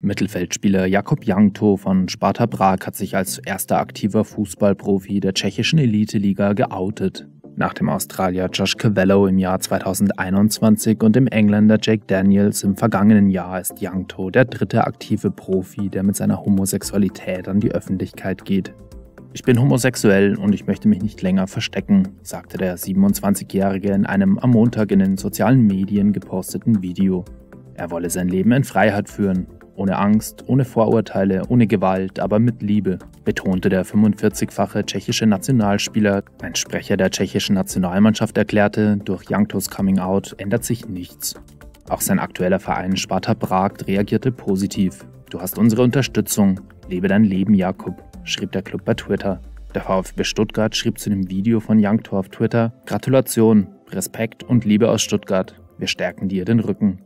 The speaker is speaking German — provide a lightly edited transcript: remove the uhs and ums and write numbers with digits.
Mittelfeldspieler Jakub Jankto von Sparta Prag hat sich als erster aktiver Fußballprofi der tschechischen Elite-Liga geoutet. Nach dem Australier Josh Cavallo im Jahr 2021 und dem Engländer Jake Daniels im vergangenen Jahr ist Jankto der dritte aktive Profi, der mit seiner Homosexualität an die Öffentlichkeit geht. „Ich bin homosexuell und ich möchte mich nicht länger verstecken“, sagte der 27-Jährige in einem am Montag in den sozialen Medien geposteten Video. Er wolle sein Leben in Freiheit führen. Ohne Angst, ohne Vorurteile, ohne Gewalt, aber mit Liebe, betonte der 45-fache tschechische Nationalspieler. Ein Sprecher der tschechischen Nationalmannschaft erklärte, durch Janktos Coming-out ändert sich nichts. Auch sein aktueller Verein Sparta Prag reagierte positiv. „Du hast unsere Unterstützung. Lebe dein Leben, Jakub“, schrieb der Club bei Twitter. Der VfB Stuttgart schrieb zu dem Video von Jankto auf Twitter: „Gratulation, Respekt und Liebe aus Stuttgart. Wir stärken dir den Rücken.“